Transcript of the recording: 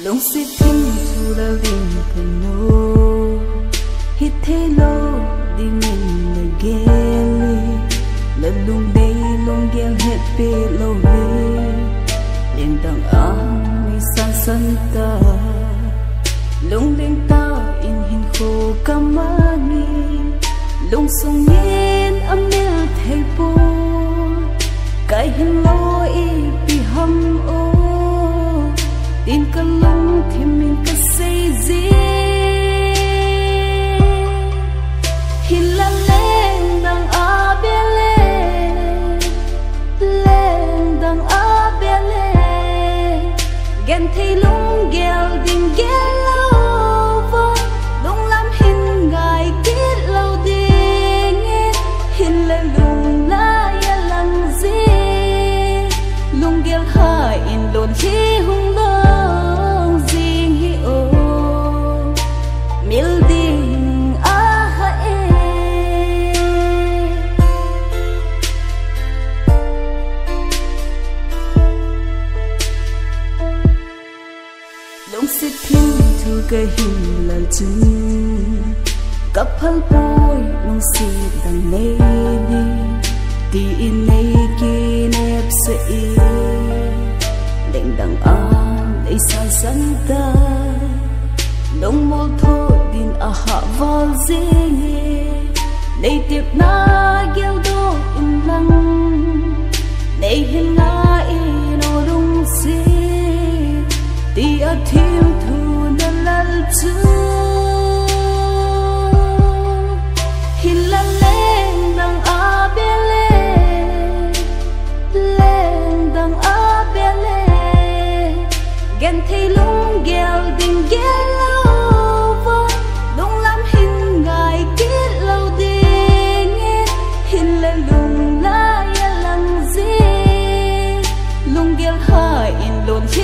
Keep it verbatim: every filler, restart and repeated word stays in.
Long sitting to the wind hit hello ding in the galley la lung day long gel het pe lo le len dang ang mi san san ta lung ling ta in hin kho kamani lung sung yin amel thei po kai hin lo i pi ham o tin ka lung thim min ka sei zi hin la leng dang a be le leng dang a be le gen thei lung gel ding gel lo vo lung lam hin gai kit lo ding hin la lung la ya lang zi lung gel ha in lon hi hung dong zing hi o mil ding a ha e lung sit hin thu cái hin la chân cặp phal boy lung sit dang nei đi ti in nei ki nep se i đeng dang a ei san san ta long mol tho din a ha val zinge nei tiep na gel do in lang nei hin nga i no rung si ti a thim thu na lal chu hin la leng dang a be le leng dang a be le gen thei lung gel ding gel lo vo lung lam hin gai kit lo ding hin la lung la ya lang zi lung gel ha in lon